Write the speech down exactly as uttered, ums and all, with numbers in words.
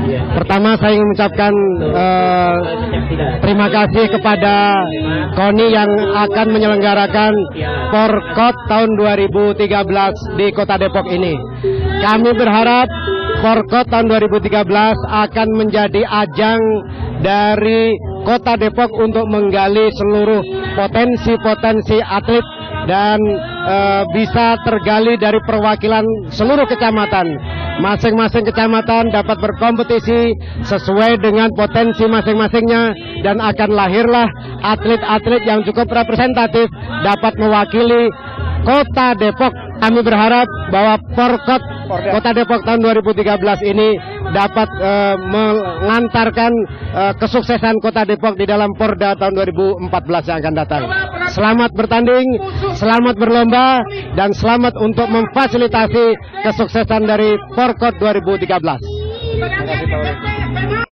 Pertama saya ingin mengucapkan uh, terima kasih kepada KONI yang akan menyelenggarakan Porkot tahun dua ribu tiga belas di Kota Depok ini. Kami berharap Porkot tahun dua ribu tiga belas akan menjadi ajang dari Kota Depok untuk menggali seluruh potensi-potensi atlet dan e, bisa tergali dari perwakilan seluruh kecamatan. Masing-masing kecamatan dapat berkompetisi sesuai dengan potensi masing-masingnya dan akan lahirlah atlet-atlet yang cukup representatif dapat mewakili Kota Depok. Kami berharap bahwa Porkot Kota Depok tahun dua ribu tiga belas ini dapat uh, mengantarkan uh, kesuksesan Kota Depok di dalam Porda tahun dua ribu empat belas yang akan datang. Selamat bertanding, selamat berlomba, dan selamat untuk memfasilitasi kesuksesan dari Porkot dua ribu tiga belas.